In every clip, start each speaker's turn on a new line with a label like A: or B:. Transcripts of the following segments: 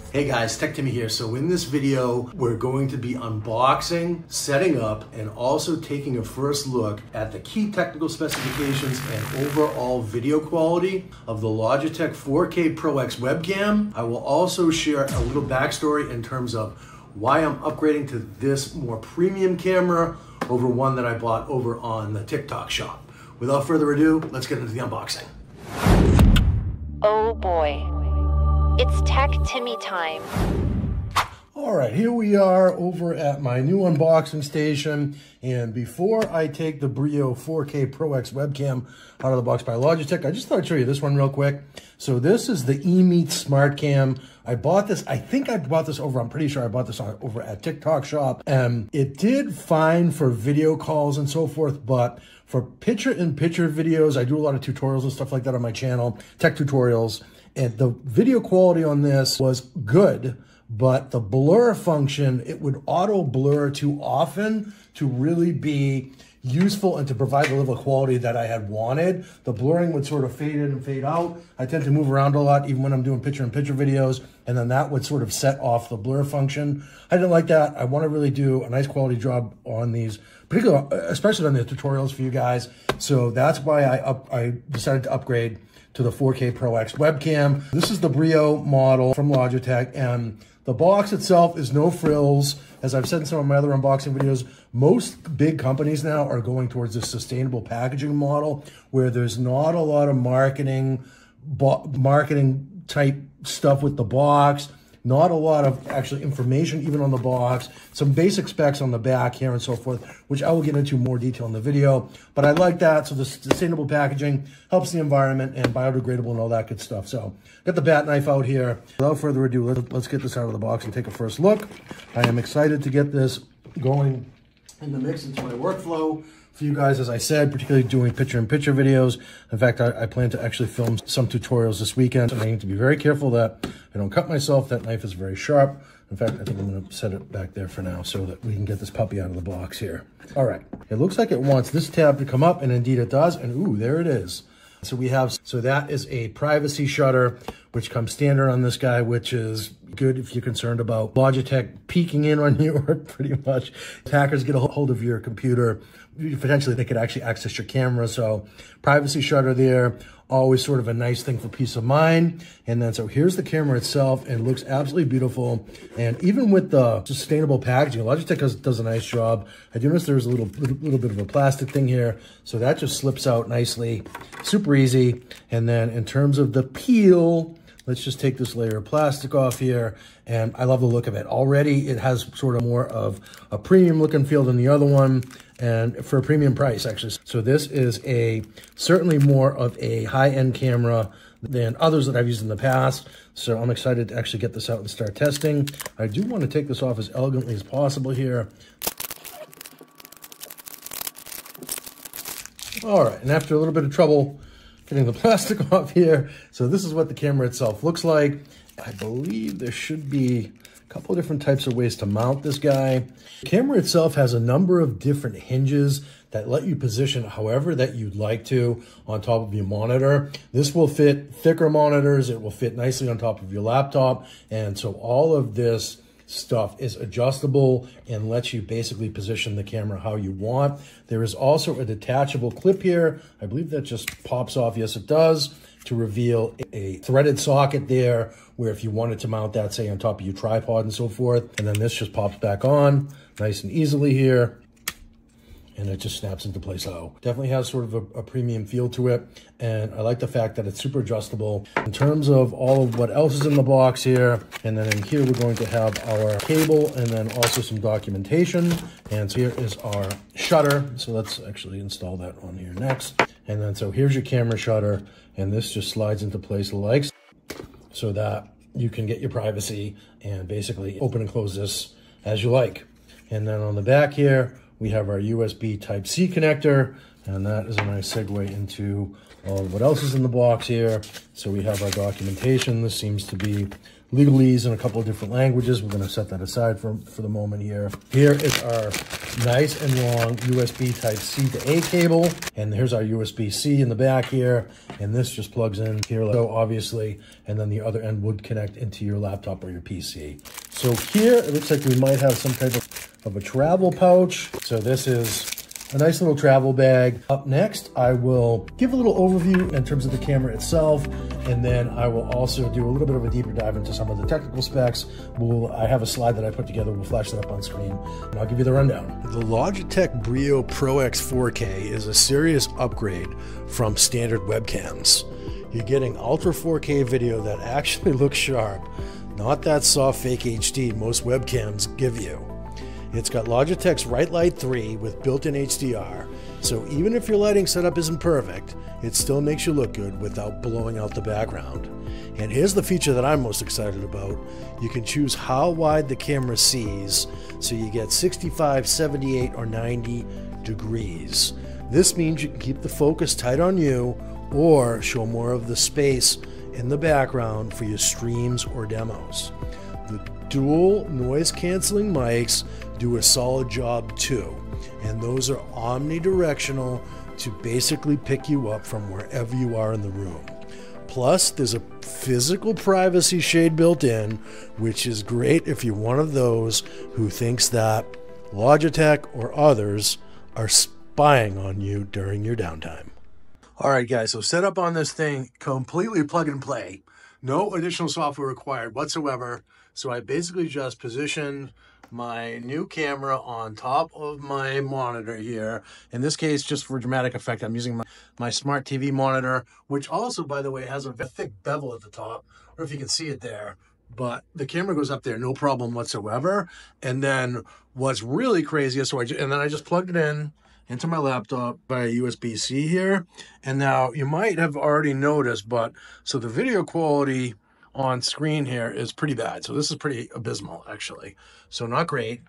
A: Hey guys, Tech Timmy here. So in this video, we're going to be unboxing, setting up, and also taking a first look at the key technical specifications and overall video quality of the Logitech 4K Pro X webcam. I will also share a little backstory in terms of why I'm upgrading to this more premium camera over one that I bought over on the TikTok shop. Without further ado, let's get into the unboxing.
B: Oh boy. It's Tech Timmy time.
A: All right, here we are over at my new unboxing station. And before I take the Brio 4K Pro X webcam out of the box by Logitech, I just thought I'd show you this one real quick. So this is the eMeet Smart Cam. I bought this, I'm pretty sure I bought this over at TikTok shop. It did fine for video calls and so forth, but for picture-in-picture videos, I do a lot of tutorials and stuff like that on my channel, tech tutorials. And the video quality on this was good, but the blur function, it would auto blur too often to really be useful and to provide the level of quality that I had wanted. The blurring would sort of fade in and fade out. I tend to move around a lot, even when I'm doing picture-in-picture videos, and then that would sort of set off the blur function. I didn't like that. I want to really do a nice quality job on these, especially on the tutorials for you guys. So that's why I decided to upgrade to the 4K Pro X webcam. This is the Brio model from Logitech, and the box itself is no frills. As I've said in some of my other unboxing videos, most big companies now are going towards this sustainable packaging model where there's not a lot of marketing type stuff with the box, not a lot of actually information even on the box, some basic specs on the back here and so forth, which I will get into more detail in the video. But I like that. So the sustainable packaging helps the environment and biodegradable and all that good stuff. So got the bat knife out here. Without further ado, let's get this out of the box and take a first look. I am excited to get this going in the mix into my workflow for you guys, as I said, particularly doing picture-in-picture videos. In fact, I plan to actually film some tutorials this weekend, and I need to be very careful that I don't cut myself. That knife is very sharp. In fact, I think I'm going to set it back there for now so that we can get this puppy out of the box here. All right, it looks like it wants this tab to come up, and indeed it does, and ooh, there it is. So that is a privacy shutter, which comes standard on this guy, which is good if you're concerned about Logitech peeking in on you, or pretty much hackers get a hold of your computer. Potentially, they could actually access your camera. So privacy shutter there, always sort of a nice thing for peace of mind. And then, so here's the camera itself, and it looks absolutely beautiful. And even with the sustainable packaging, Logitech does a nice job. I do notice there's a little bit of a plastic thing here. So that just slips out nicely, super easy. And then in terms of the peel, let's just take this layer of plastic off here, and I love the look of it. Already, it has sort of more of a premium look and feel than the other one, and for a premium price, actually. So this is certainly more of a high-end camera than others that I've used in the past. So I'm excited to actually get this out and start testing. I do want to take this off as elegantly as possible here. All right, and after a little bit of trouble getting the plastic off here, so this is what the camera itself looks like. I believe there should be a couple of different types of ways to mount this guy. The camera itself has a number of different hinges that let you position however that you'd like to on top of your monitor. This will fit thicker monitors. It will fit nicely on top of your laptop. And so all of this stuff is adjustable and lets you basically position the camera how you want. There is also a detachable clip here. I believe that just pops off. Yes, it does, to reveal a threaded socket there, where if you wanted to mount that, say, on top of your tripod and so forth, and then this just pops back on nice and easily here, and it just snaps into place. So definitely has sort of a premium feel to it. And I like the fact that it's super adjustable. In terms of all of what else is in the box here, and then in here, we're going to have our cable and then also some documentation. And so here is our shutter. So let's actually install that on here next. And then, so here's your camera shutter, and this just slides into place like so that you can get your privacy and basically open and close this as you like. And then on the back here, we have our USB Type-C connector, and that is a nice segue into What else is in the box here? So we have our documentation. This seems to be legalese in a couple of different languages. We're going to set that aside for the moment here. Here is our nice and long USB Type-C to A cable. And here's our USB-C in the back here. And this just plugs in here, so obviously. And then the other end would connect into your laptop or your PC. So here, it looks like we might have some type of a travel pouch. So this is a nice little travel bag. Up next, I will give a little overview in terms of the camera itself, and then I will also do a little bit of a deeper dive into some of the technical specs. I have a slide that I put together. We'll flash that up on screen, and I'll give you the rundown. The Logitech Brio PRO X 4K is a serious upgrade from standard webcams. You're getting Ultra 4K video that actually looks sharp, not that soft fake HD most webcams give you. It's got Logitech's Right Light 3 with built-in HDR, so even if your lighting setup isn't perfect, it still makes you look good without blowing out the background. And here's the feature that I'm most excited about. You can choose how wide the camera sees, so you get 65, 78, or 90 degrees. This means you can keep the focus tight on you or show more of the space in the background for your streams or demos. The dual noise-canceling mics do a solid job too, and those are omnidirectional to basically pick you up from wherever you are in the room. Plus, there's a physical privacy shade built in, which is great if you're one of those who thinks that Logitech or others are spying on you during your downtime. All right, guys, so set up on this thing, completely plug and play. No additional software required whatsoever. So I basically just positioned my new camera on top of my monitor here. In this case, just for dramatic effect, I'm using my smart TV monitor, which also, by the way, has a thick bevel at the top. I don't know if you can see it there, but the camera goes up there, no problem whatsoever. And then what's really crazy is, and then I just plugged it in into my laptop by USB-C here. And now you might have already noticed, but so the video quality on screen here is pretty bad. So this is pretty abysmal, actually. So not great.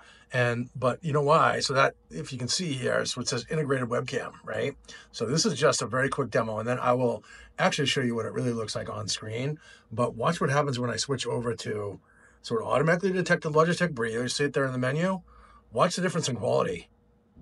A: But you know why? So that, if you can see here, so it says integrated webcam, right? So this is just a very quick demo, and then I will actually show you what it really looks like on screen. But watch what happens when I switch over to sort of automatically detect the Logitech Brio. You see it there in the menu. Watch the difference in quality.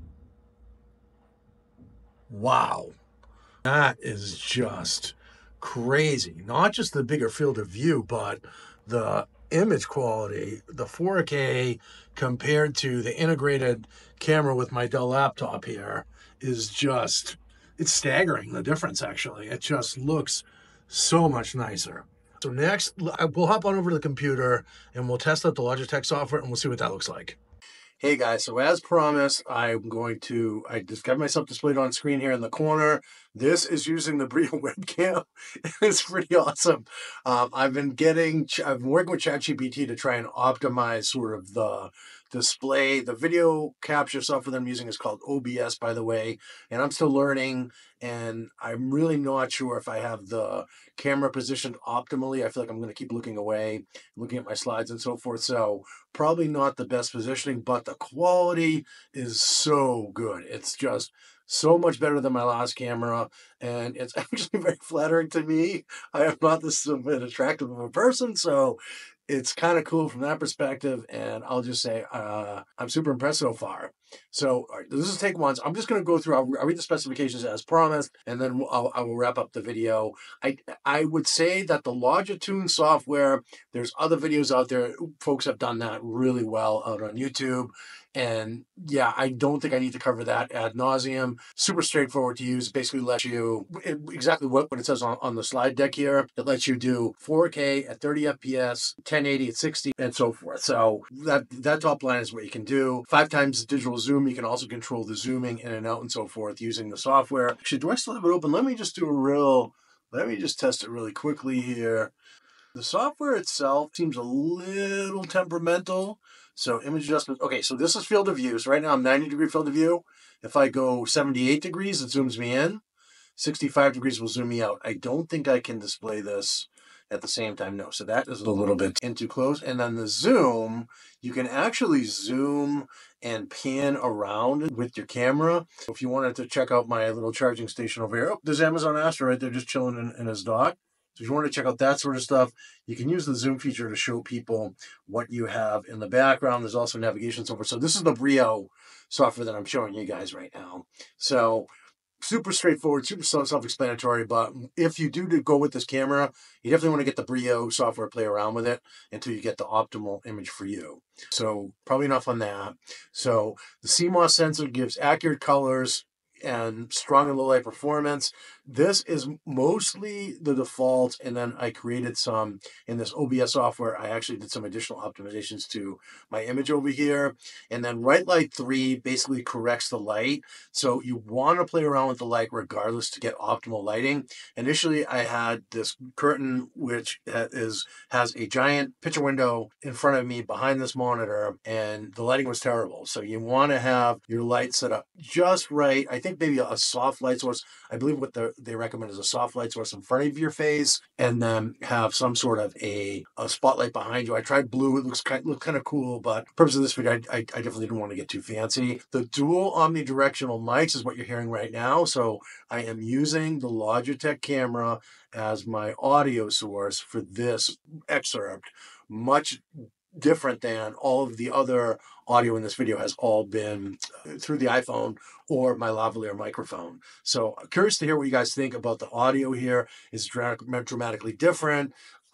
A: Wow. That is just crazy. Not just the bigger field of view, but the image quality, the 4K compared to the integrated camera with my Dell laptop here is just, it's staggering, the difference actually. It just looks so much nicer. So next, we'll hop on over to the computer and we'll test out the Logitech software and we'll see what that looks like. Hey guys, so as promised, I just got myself displayed on screen here in the corner. This is using the Brio webcam. It's pretty awesome. I've been working with ChatGPT to try and optimize sort of the display. The video capture software that I'm using is called OBS, by the way, and I'm still learning, and I'm really not sure if I have the camera positioned optimally. I feel like I'm going to keep looking away, looking at my slides and so forth. So probably not the best positioning, but the quality is so good. It's just so much better than my last camera, and it's actually very flattering to me. I am not this attractive of a person, so it's kind of cool from that perspective, and I'll just say I'm super impressed so far. So all right, this is take one. So I'm just going to go through, I'll read the specifications as promised, and then I will wrap up the video. I would say that the Logitune software, there's other videos out there. Folks have done that really well out on YouTube. And yeah, I don't think I need to cover that ad nauseum. Super straightforward to use. Basically lets you, exactly what it says on the slide deck here. It lets you do 4K at 30 FPS, 1080 at 60, and so forth. So that top line is what you can do. 5 times the digital zoom. You can also control the zooming in and out and so forth using the software. Actually, do I still have it open? Let me just test it really quickly here. The software itself seems a little temperamental. So image adjustment. Okay, so this is field of view. So right now I'm 90-degree field of view. If I go 78 degrees, it zooms me in. 65 degrees will zoom me out. I don't think I can display this at the same time. No, so that is a little bit in too close. And then the zoom, you can actually zoom and pan around with your camera. If you wanted to check out my little charging station over here, oh, there's Amazon Astra right there just chilling in his dock. So if you want to check out that sort of stuff, you can use the zoom feature to show people what you have in the background. There's also navigation and so forth. So this is the Brio software that I'm showing you guys right now. So super straightforward, super self-explanatory, but if you do go with this camera, you definitely want to get the Brio software, play around with it until you get the optimal image for you. So probably enough on that. So the CMOS sensor gives accurate colors and strong and low light performance. This is mostly the default, and then I created some in this OBS software. I actually did some additional optimizations to my image over here. And then Right Light 3 basically corrects the light. So you want to play around with the light regardless to get optimal lighting. Initially, I had this curtain which has a giant picture window in front of me behind this monitor, and the lighting was terrible. So you want to have your light set up just right. I think maybe a soft light source. I believe what they recommend is a soft light source in front of your face, and then have some sort of a spotlight behind you. I tried blue. It looked kind of cool, but for purpose of this video, I definitely didn't want to get too fancy. The dual omnidirectional mics is what you're hearing right now. So I am using the Logitech camera as my audio source for this excerpt. Much different than all of the other audio in this video has all been through the iPhone or my lavalier microphone. So curious to hear what you guys think about the audio here. Is dramatically different.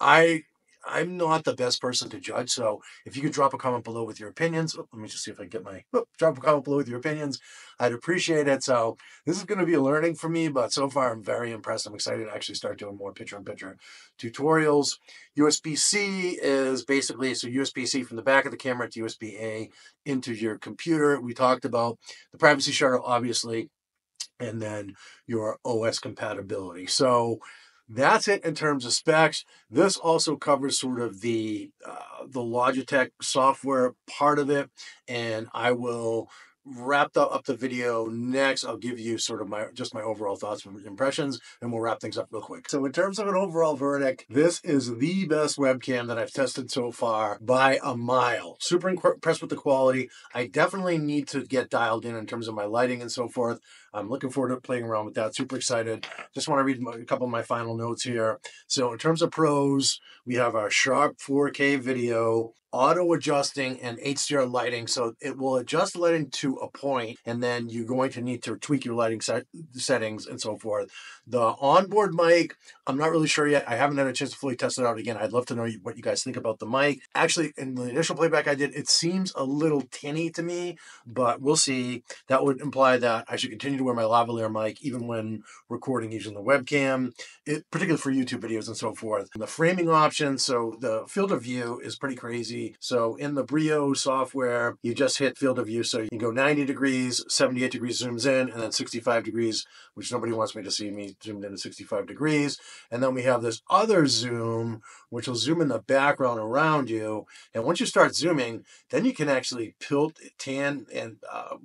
A: I'm not the best person to judge, so if you could drop a comment below with your opinions. Let me just see if I can get my, drop a comment below with your opinions. I'd appreciate it. So this is going to be a learning for me, but so far I'm very impressed. I'm excited to actually start doing more picture-in-picture tutorials. USB-C is basically, so USB-C from the back of the camera to USB-A into your computer. We talked about the privacy shutter, obviously, and then your OS compatibility. So that's it in terms of specs. This also covers sort of the Logitech software part of it, and I will wrap up the video next. I'll give you sort of my overall thoughts and impressions, and we'll wrap things up real quick. So in terms of an overall verdict, this is the best webcam that I've tested so far by a mile. Super impressed with the quality. I definitely need to get dialed in terms of my lighting and so forth. I'm looking forward to playing around with that. Super excited. Just want to read a couple of my final notes here. So in terms of pros, we have our sharp 4K video, auto adjusting, and HDR lighting. So it will adjust the lighting to a point, and then you're going to need to tweak your lighting settings and so forth. The onboard mic, I'm not really sure yet. I haven't had a chance to fully test it out again. I'd love to know what you guys think about the mic. Actually, in the initial playback I did, it seems a little tinny to me, but we'll see. That would imply that I should continue to wear my lavalier mic even when recording using the webcam, particularly for YouTube videos and so forth. And the framing option, so the field of view is pretty crazy. So in the Brio software, you just hit field of view. So you can go 90 degrees, 78 degrees zooms in, and then 65 degrees, which nobody wants me to see me zoomed in at 65 degrees. And then we have this other zoom, which will zoom in the background around you. And once you start zooming, then you can actually pan and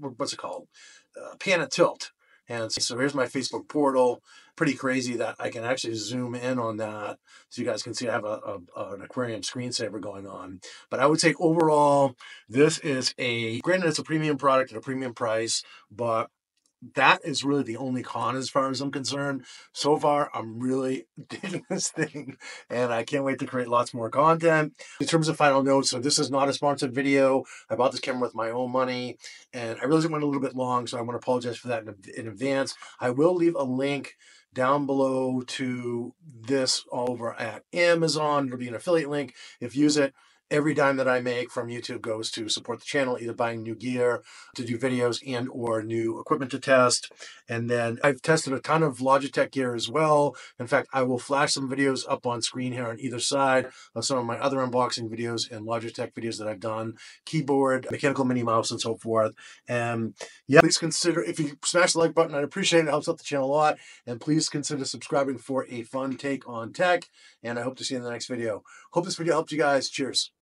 A: pan and tilt. And so here's my Facebook portal. Pretty crazy that I can actually zoom in on that. So you guys can see I have an aquarium screensaver going on. But I would say overall, this is granted it's a premium product at a premium price, but that is really the only con as far as I'm concerned. So far, I'm really digging this thing, and I can't wait to create lots more content. In terms of final notes, so this is not a sponsored video. I bought this camera with my own money, and I realized it went a little bit long, so I want to apologize for that in advance. I will leave a link down below to this over at Amazon. It'll be an affiliate link. If you use it, every dime that I make from YouTube goes to support the channel, either buying new gear to do videos and or new equipment to test. And then I've tested a ton of Logitech gear as well. In fact, I will flash some videos up on screen here on either side of some of my other unboxing videos and Logitech videos that I've done, keyboard, mechanical mini mouse, and so forth. And yeah, please consider, if you smash the like button, I'd appreciate it. It helps out the channel a lot. And please consider subscribing for a fun take on tech. And I hope to see you in the next video. Hope this video helped you guys. Cheers.